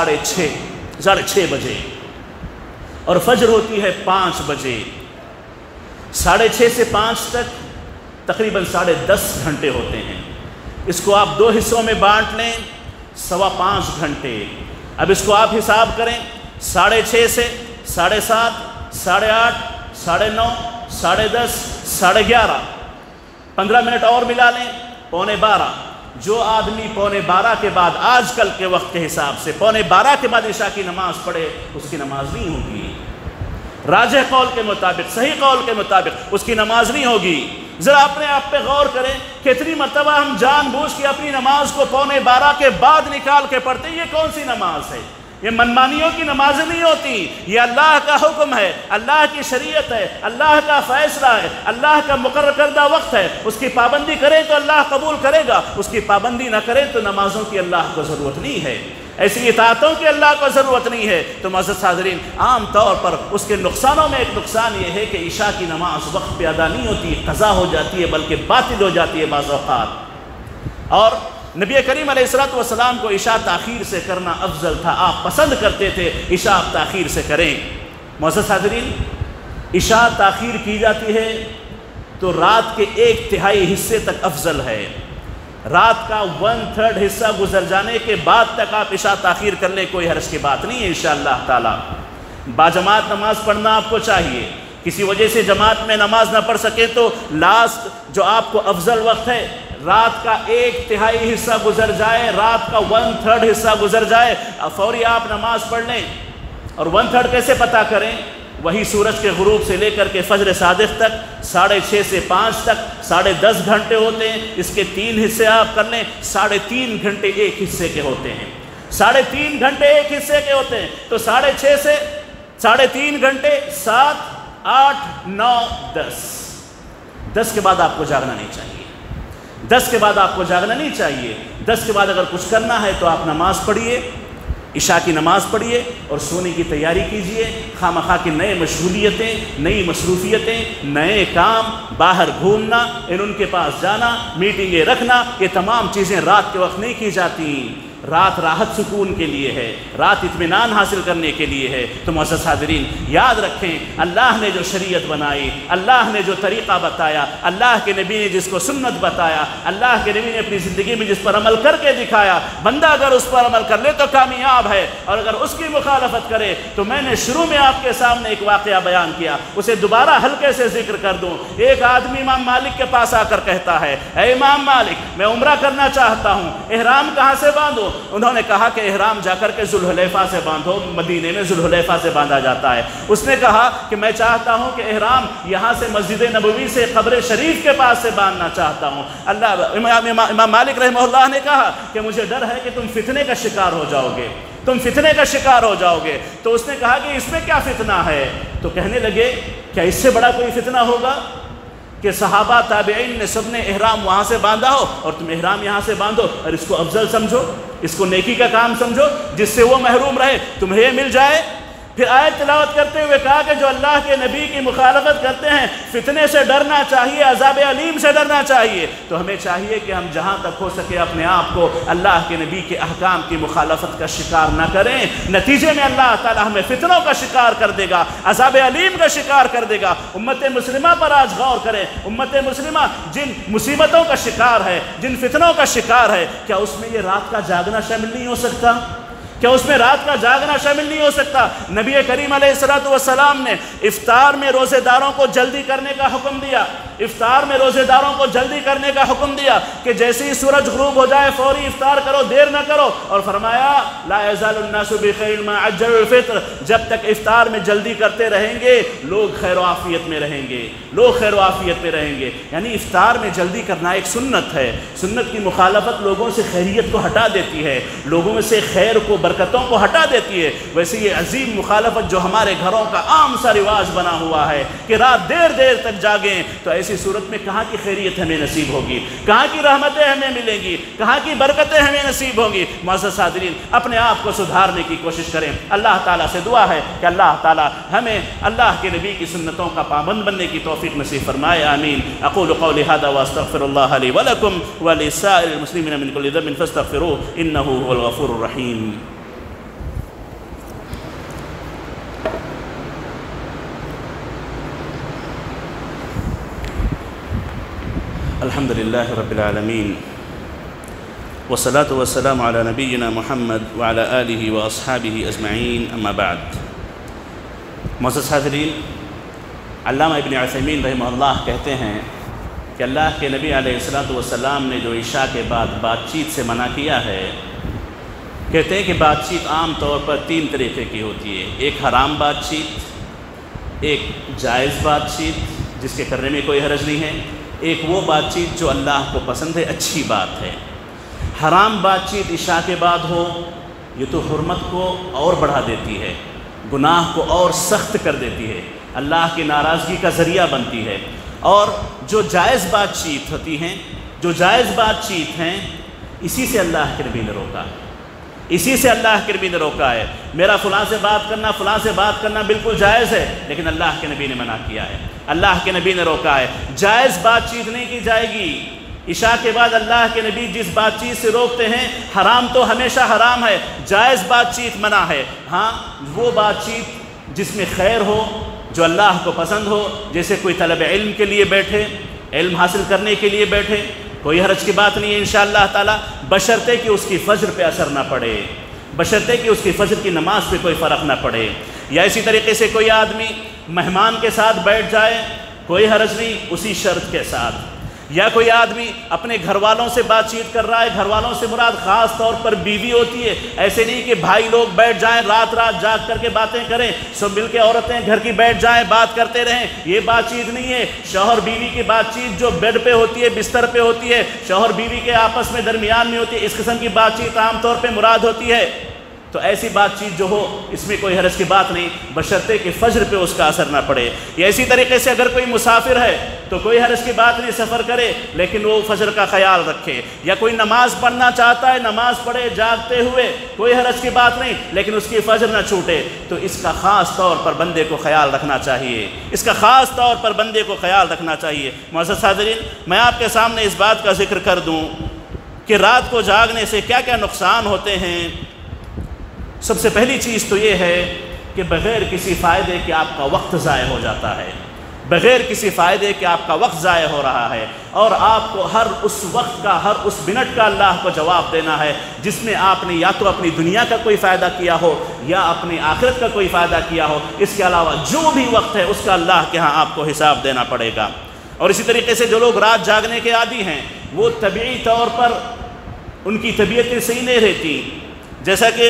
6:30 بجے، اور فجر ہوتی ہے 5 بجے۔ 6:30 سے 5 تک تقریباً 10.5 گھنٹے ہوتے ہیں۔ اس کو آپ 2 حصوں میں بانٹ لیں، 5.25 گھنٹے۔ اب اس کو آپ حساب کریں، 6:30 سے 7:30، 8:30، 9:30، 10:30، 11:30، 15 منٹ اور ملا لیں، 11:45۔ جو آدمی 11:45 کے بعد آج کل کے وقت کے حساب سے 11:45 کے بعد عشاء کی نماز پڑھے، اس کی نماز نہیں ہوگی۔ راجح قول کے مطابق، صحیح قول کے مطابق اس کی نماز نہیں ہوگی۔ ذرا اپنے آپ پہ غور کریں، کتنی مرتبہ ہم جان بوجھ کے اپنی نماز کو 11:45 کے بعد نکال کے پڑھتے ہیں۔ یہ کون سی نماز ہے؟ یہ منمانیوں کی نمازیں نہیں ہوتی، یہ اللہ کا حکم ہے، اللہ کی شریعت ہے، اللہ کا فیصلہ ہے، اللہ کا مقرر کردہ وقت ہے۔ اس کی پابندی کریں تو اللہ قبول کرے گا، اس کی پابندی نہ کریں تو نمازوں کی اللہ کو ضرورت نہیں ہے، ایسی اطاعتوں کی اللہ کو ضرورت نہیں ہے۔ تو معزز حاضرین، عام طور پر اس کے نقصانوں میں ایک نقصان یہ ہے کہ عشاء کی نماز وقت پہ ادا نہیں ہوتی، قضا ہو جاتی ہے، بلکہ باطل ہو جاتی ہے بعض اوقات۔ اور نبی کریم علیہ السلام کو عشاء تاخیر سے کرنا افضل تھا، آپ پسند کرتے تھے عشاء آپ تاخیر سے کریں۔ معزز حاضرین، عشاء تاخیر کی جاتی ہے تو رات کے 1/3 حصے تک افضل ہے۔ رات کا 1/3 حصہ گزر جانے کے بعد تک آپ عشاء تاخیر کر لیں، کوئی حرج کی بات نہیں ہے انشاءاللہ تعالی۔ باجماعت نماز پڑھنا آپ کو چاہیے، کسی وجہ سے جماعت میں نماز نہ پڑھ سکے تو لاسٹ جو آپ کو افضل وقت ہے، رات کا 1/3 حصہ گزر جائے، رات کا 1/3 حصہ گزر جائے، فوری آپ نماز پڑھ لیں۔ اور 1/3 کیسے پتہ کریں؟ وہی سورج کے غروب سے لے کر کے فجر صادق تک 6:30 سے 5 تک 10.5 گھنٹے ہوتے ہیں، اس کے 3 حصے آپ کر لیں، 3.5 گھنٹے ایک حصے کے ہوتے ہیں، 3.5 گھنٹے ایک حصے کے ہوتے ہیں۔ تو 6:30 سے 3.5 گھنٹے، 7، 8، 9، 10 کے بعد آپ کو جاگنا نہیں چاہیے، 10 کے بعد آپ کو جاگنا نہیں چاہیے۔ 10 کے بعد اگر کچھ کرنا ہے تو آپ نماز پڑھیے، عشاء کی نماز پڑھیے اور سونے کی تیاری کیجئے۔ خواہ مخواہ کی نئے مشغولیتیں، نئی مصروفیتیں، نئے کام، باہر گھومنا، ان کے پاس جانا، میٹنگیں رکھنا، یہ تمام چیزیں رات کے وقت نہیں کی جاتی۔ رات راحت سکون کے لیے ہے، رات اطمینان حاصل کرنے کے لیے ہے۔ تو معزز حاضرین یاد رکھیں، اللہ نے جو شریعت بنائی، اللہ نے جو طریقہ بتایا، اللہ کے نبی نے جس کو سنت بتایا، اللہ کے نبی نے اپنی زندگی میں جس پر عمل کر کے دکھایا، بندہ اگر اس پر عمل کر لے تو کامیاب ہے، اور اگر اس کی مخالفت کرے تو میں نے شروع میں آپ کے سامنے ایک واقعہ بیان کیا، اسے دوبارہ ہلکے سے ذکر کر دوں۔ ایک آدمی امام مالک کے پاس آ کر کہتا ہے، اے امام مالک، میں عمرہ کرنا چاہتا ہوں، احرام کہاں سے باندھوں؟ انہوں نے کہا کہ احرام جا کر کے ذوالحلیفہ سے باندھو، مدینے میں ذوالحلیفہ سے باندھا جاتا ہے۔ اس نے کہا کہ میں چاہتا ہوں کہ احرام یہاں سے مسجد نبوی سے قبر شریف کے پاس سے باندھنا چاہتا ہوں۔ امام مالک رحمہ اللہ نے کہا کہ مجھے ڈر ہے کہ تم فتنے کا شکار ہو جاؤ گے، تم فتنے کا شکار ہو جاؤ گے۔ تو اس نے کہا کہ اس میں کیا فتنہ ہے؟ تو کہنے لگے کیا اس سے بڑا کوئی فتنہ ہوگا کہ صحابہ تابعین نے سب نے احرام وہاں سے باندھا ہو اور تم احرام یہاں سے باندھو، اور اس کو افضل سمجھو، اس کو نیکی کا کام سمجھو، جس سے وہ محروم رہے تمہیں مل جائے۔ پھر آیت تلاوت کرتے ہوئے کہا کہ جو اللہ کے نبی کی مخالفت کرتے ہیں فتنے سے ڈرنا چاہیے، عذاب علیم سے ڈرنا چاہیے۔ تو ہمیں چاہیے کہ ہم جہاں تک ہو سکے اپنے آپ کو اللہ کے نبی کے احکام کی مخالفت کا شکار نہ کریں، نتیجے میں اللہ تعالی ہمیں فتنوں کا شکار کر دے گا، عذاب علیم کا شکار کر دے گا۔ امت مسلمہ پر آج غور کریں، امت مسلمہ جن مصیبتوں کا شکار ہے، جن فتنوں کا شکار ہے، کیا اس میں یہ رات کا جاگنا شامل نہیں ہو سکتا؟ کیا اس میں رات کا جاگنا شامل نہیں ہو سکتا؟ نبی کریم علیہ السلام نے افطار میں روزے داروں کو جلدی کرنے کا حکم دیا، افطار میں روزے داروں کو جلدی کرنے کا حکم دیا کہ جیسے ہی سورج غروب ہو جائے فوری افطار کرو، دیر نہ کرو، اور فرمایا لا یزال الناس بخیر ما عجل الفطر، جب تک افطار میں جلدی کرتے رہیں گے لوگ خیر و عافیت میں رہیں گے، لوگ خیر و عافیت میں رہیں گے۔ یعنی افطار میں جلدی کرنا ایک سنت ہے، سنت کی مخالفت لوگوں سے خیریت کو ہٹا دیتی ہے، لوگوں میں سے خیر کو، برکتوں کو ہٹا دیتی ہے۔ ویسے یہ عظیم مخالفت جو ہمارے گھروں کا عام سا رواج بنا ہوا ہے کہ رات دیر دیر تک جاگیں، تو ایسی صورت میں کہاں کی خیریت ہمیں نصیب ہوگی، کہاں کی رحمتیں ہمیں ملیں گی، کہاں کی برکتیں ہمیں نصیب ہوں گی؟ معزز حاضرین اپنے آپ کو سدھارنے کی کوشش کریں۔ اللہ تعالیٰ سے دعا ہے کہ اللہ تعالیٰ ہمیں اللہ کے نبی کی سنتوں کا پابند بننے کی توفیق نصیب فرمائے، آمین۔ اقول قولی ھذا واستغفر اللہ لی ولکم ولسائر المسلمین من کل ذنب فاستغفروہ انہ هو الغفور الرحیم۔ الحمد للہ رب العالمین والصلاة والسلام علی نبینا محمد وعلی آلہ واصحابہ اجمعین، اما بعد۔ معزز حاضرین، علامہ ابن عثیمین رحمہ اللہ کہتے ہیں کہ اللہ کے نبی علیہ السلام نے جو عشاء کے بعد بات چیت سے منع کیا ہے، کہتے ہیں کہ بات چیت عام طور پر تین طریقے کی ہوتی ہے، ایک حرام بات چیت، ایک جائز بات چیت جس کے کرنے میں کوئی حرج نہیں ہے، ایک وہ بات چیت جو اللہ کو پسند ہے، اچھی بات ہے۔ حرام بات چیت عشاء کے بعد ہو یہ تو حرمت کو اور بڑھا دیتی ہے، گناہ کو اور سخت کر دیتی ہے، اللہ کی ناراضگی کا ذریعہ بنتی ہے۔ اور جو جائز بات چیت ہوتی ہیں، جو جائز بات چیت ہیں، اسی سے اللہ کے نبی نے روکا ہے، اسی سے اللہ کے نبی نے روکا ہے۔ میرا فلاں سے بات کرنا، فلاں سے بات کرنا بالکل جائز ہے، لیکن اللہ کے نبی نے منع کیا ہے، اللہ کے نبی نے روکا ہے۔ جائز بات چیت نہیں کی جائے گی۔ عشاء کے بعد اللہ کے نبی جس بات چیت سے روکتے ہیں، حرام تو ہمیشہ حرام ہے، جائز بات چیت منع ہے۔ ہاں وہ بات چیت جس میں خیر ہو، جو اللہ کو پسند ہو، جیسے کوئی طلب علم کے لیے بیٹھے، علم حاصل کرنے کے لیے بیٹھے، کوئی حرج کی بات نہیں ہے انشاءاللہ تعالی، بشرطے کہ اس کی فجر پہ اثر نہ پڑے، بشرطے کہ اس کی فجر کی نماز پہ کوئی فرق نہ پڑے۔ یا اسی طریقے سے کوئی آدمی مہمان کے ساتھ بیٹھ جائے، کوئی حرج نہیں اسی شرط کے ساتھ۔ یا کوئی آدمی اپنے گھر والوں سے بات چیت کر رہا ہے، گھر والوں سے مراد خاص طور پر بیوی ہوتی ہے، ایسے نہیں کہ بھائی لوگ بیٹھ جائیں رات رات جاگ کر کے باتیں کریں، سب مل کے عورتیں گھر کی بیٹھ جائیں بات کرتے رہیں، یہ بات چیت نہیں ہے۔ شوہر بیوی کی بات چیت جو بیڈ پہ ہوتی ہے، بستر پہ ہوتی ہے، شوہر بیوی کے آپس میں درمیان میں ہوتی ہے، اس قسم کی بات چیت عام طور پہ مراد ہوتی ہے۔ تو ایسی بات چیت جو ہو اس میں کوئی حرج کی بات نہیں، بشرطے کہ فجر پہ اس کا اثر نہ پڑے۔ یا اسی طریقے سے اگر کوئی مسافر ہے تو کوئی حرج کی بات نہیں، سفر کرے لیکن وہ فجر کا خیال رکھے۔ یا کوئی نماز پڑھنا چاہتا ہے، نماز پڑھے جاگتے ہوئے، کوئی حرج کی بات نہیں، لیکن اس کی فجر نہ چھوٹے، تو اس کا خاص طور پر بندے کو خیال رکھنا چاہیے، اس کا خاص طور پر بندے کو خیال رکھنا چاہیے۔ معزز حاضرین، میں آپ کے سامنے اس بات کا ذکر کر دوں کہ رات کو جاگنے سے کیا کیا نقصان ہوتے ہیں۔ سب سے پہلی چیز تو یہ ہے کہ بغیر کسی فائدے کے آپ کا وقت ضائع ہو جاتا ہے، بغیر کسی فائدے کے آپ کا وقت ضائع ہو رہا ہے، اور آپ کو ہر اس وقت کا، ہر اس منٹ کا اللہ کو جواب دینا ہے جس میں آپ نے یا تو اپنی دنیا کا کوئی فائدہ کیا ہو یا اپنی آخرت کا کوئی فائدہ کیا ہو۔ اس کے علاوہ جو بھی وقت ہے اس کا اللہ کے ہاں آپ کو حساب دینا پڑے گا۔ اور اسی طریقے سے جو لوگ رات جاگنے کے عادی ہیں وہ طبعی طور پر ان کی طبیعتیں صحیح نہیں رہتی، جیسا کہ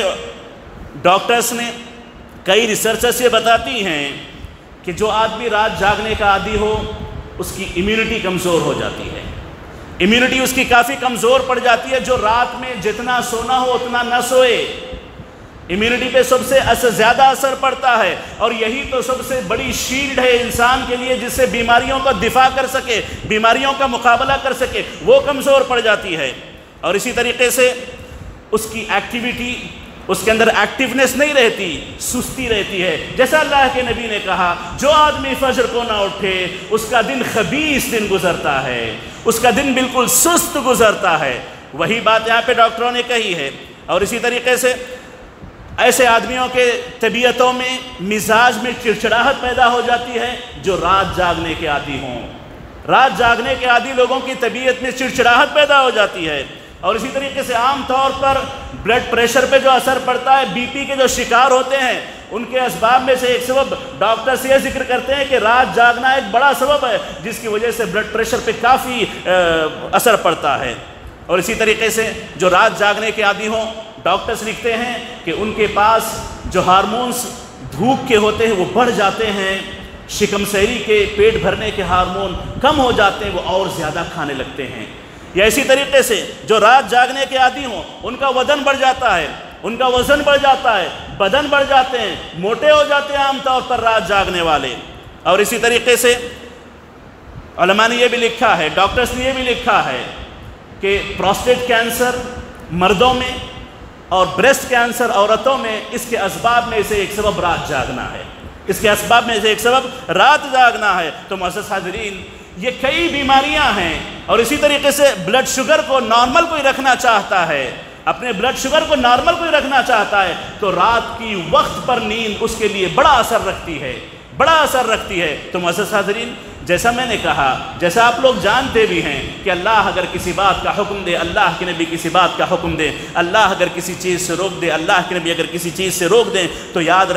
ڈاکٹرز نے کئی ریسرچز یہ بتاتی ہیں کہ جو آدمی رات جاگنے کا عادی ہو اس کی امیونٹی کمزور ہو جاتی ہے، امیونٹی اس کی کافی کمزور پڑ جاتی ہے۔ جو رات میں جتنا سونا ہو اتنا نہ سوئے، امیونٹی پہ سب سے زیادہ اثر پڑتا ہے، اور یہی تو سب سے بڑی شیلڈ ہے انسان کے لیے جس سے بیماریوں کا دفاع کر سکے، بیماریوں کا مقابلہ کر سکے، وہ کمزور پڑ جاتی ہے۔ اور اسی طریقے سے اس کی ایکٹیویٹی، اس کے اندر ایکٹیونیس نہیں رہتی، سستی رہتی ہے۔ جیسا اللہ کے نبی نے کہا جو آدمی فجر کو نہ اٹھے اس کا دن خبیث دن گزرتا ہے، اس کا دن بالکل سست گزرتا ہے۔ وہی بات یہاں پہ ڈاکٹروں نے کہی ہے۔ اور اسی طریقے سے ایسے آدمیوں کے طبیعتوں میں، مزاج میں چڑچڑاہٹ پیدا ہو جاتی ہے جو رات جاگنے کے عادی ہوں۔ رات جاگنے کے عادی لوگوں کی طبیعت میں چڑچڑاہٹ پیدا ہو جاتی ہے۔ اور اسی طریقے سے عام طور پر بلڈ پریشر پہ جو اثر پڑتا ہے، بی پی کے جو شکار ہوتے ہیں، ان کے اسباب میں سے ایک سبب ڈاکٹرز یہ ذکر کرتے ہیں کہ رات جاگنا ایک بڑا سبب ہے جس کی وجہ سے بلڈ پریشر پہ کافی اثر پڑتا ہے۔ اور اسی طریقے سے جو رات جاگنے کے عادی ہوں، ڈاکٹرز لکھتے ہیں کہ ان کے پاس جو ہارمونز بھوک کے ہوتے ہیں وہ بڑھ جاتے ہیں، شکم سیری کے، پیٹ بھرنے کے ہارمون کم ہو جاتے ہیں، وہ اور زیادہ کھانے لگتے ہیں۔ یا اسی طریقے سے جو رات جاگنے کے عادی ہوں ان کا وزن بڑھ جاتا ہے، ان کا وزن بڑھ جاتا ہے، بدن بڑھ جاتے ہیں، موٹے ہو جاتے ہیں عام طور پر رات جاگنے والے۔ اور اسی طریقے سے علماء نے یہ بھی لکھا ہے، ڈاکٹرز نے یہ بھی لکھا ہے کہ پروسٹیٹ کینسر مردوں میں اور بریسٹ کینسر عورتوں میں اس کے اسباب میں سے ایک سبب رات جاگنا ہے، اس کے اسباب میں سے ایک سبب رات جاگنا ہے۔ تو معزز حاضرین، یہ کئی بیماریاں ہیں۔ اور اسی طریقے سے بلڈ شوگر کو نارمل کوئی رکھنا چاہتا ہے، اپنے بلڈ شوگر کو نارمل کوئی رکھنا چاہتا ہے تو رات کی وقت پر نیند اس کے لیے بڑا اثر رکھتی ہے، بڑا اثر رکھتی ہے۔ تو معزز حاضرین، جیسا میں نے کہا، جیسا آپ لوگ جانتے بھی ہیں کہ اللہ اگر کسی بات کا حکم دے، اللہ کے نبی کسی بات کا حکم دے، اللہ اگر کسی چیز سے روک دے، اللہ کے نبی اگر کسی چیز سے روک دیں تو یاد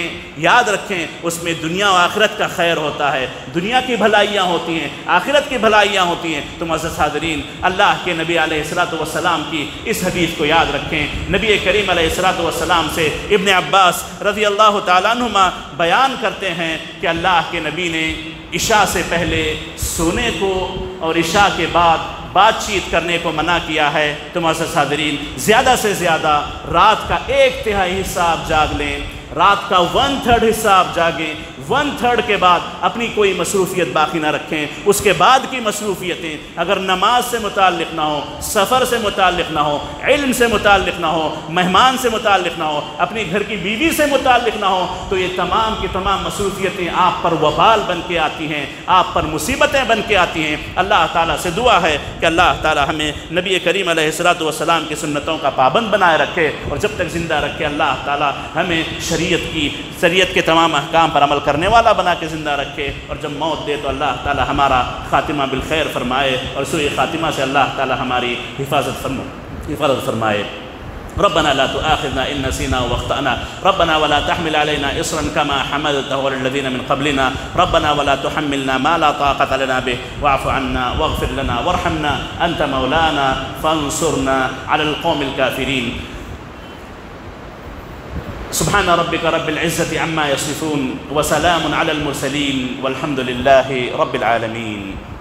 رکھیں اس میں دنیا و آخرت کا خیر ہوتا ہے، دنیا کی بھلائیاں ہوتی ہیں، آخرت کی بھلائیاں ہوتی ہیں۔ تو معزز حاضرین، اللہ کے نبی علیہ الصلوۃ والسلام کی اس حدیث کو یاد رکھیں۔ نبی کریم علیہ الصلوۃ والسلام سے ابن عباس رضی اللہ تعالیٰ عنہما بیان کرتے ہیں کہ اللہ کے نبی نے عشاء سے پہلے سونے کو اور عشاء کے بعد بات چیت کرنے کو منع کیا ہے۔ تو معزز حاضرین، زیادہ سے زیادہ رات کا 1/3 حصہ آپ جاگ لیں، رات کا 1/3 حصہ آپ جاگیں، 1/3 کے بعد اپنی کوئی مصروفیت باقی نہ رکھیں۔ اس کے بعد کی مصروفیتیں اگر نماز سے متعلق نہ ہو، سفر سے متعلق نہ ہو، علم سے متعلق نہ ہو، مہمان سے متعلق نہ ہو، اپنی گھر کی بیوی سے متعلق نہ ہو، تو یہ تمام کی تمام مصروفیتیں آپ پر وبال بن کے آتی ہیں، آپ پر مصیبتیں بن کے آتی ہیں۔ اللہ تعالیٰ سے دعا ہے کہ اللہ تعالیٰ ہمیں نبی کریم علیہ الصلوۃ والسلام کی سنتوں کا پابند بنائے رکھے، اور جب تک زندہ رکھے اللہ تعالیٰ ہمیں شریعت کے تمام احکام پر عمل کرنے والا بنا کے زندہ رکھے، اور جب موت دے تو اللہ تعالیٰ ہمارا خاتمہ بالخیر فرمائے، اور سوء خاتمہ سے اللہ تعالیٰ ہماری حفاظت فرمائے۔ ربنا لا تؤاخذنا إن نسينا واخطأنا، ربنا ولا تحمل علينا إصرا كما حملته على الذين من قبلنا، ربنا ولا تحملنا ما لا طاقة لنا به، واعف عنا واغفر لنا وارحمنا، أنت مولانا فانصرنا على القوم الكافرين۔ سبحان ربك رب العزة عما يصفون، وسلام على المرسلين، والحمد لله رب العالمين۔